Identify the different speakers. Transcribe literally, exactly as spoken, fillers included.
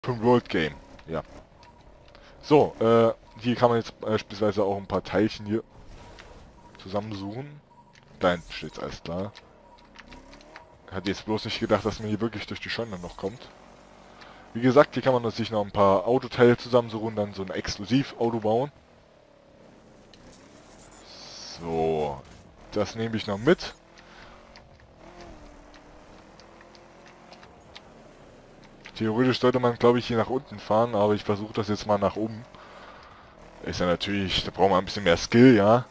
Speaker 1: Open World Game. Ja. So, äh, hier kann man jetzt beispielsweise auch ein paar Teilchen hier zusammensuchen. Da hinten steht's, alles klar. Hatte jetzt bloß nicht gedacht, dass man hier wirklich durch die Scheune noch kommt. Wie gesagt, hier kann man sich noch ein paar Autoteile zusammensuchen, dann so ein Exklusivauto bauen. So, das nehme ich noch mit. Theoretisch sollte man, glaube ich, hier nach unten fahren, aber ich versuche das jetzt mal nach oben. Ist ja natürlich, da braucht man ein bisschen mehr Skill, ja.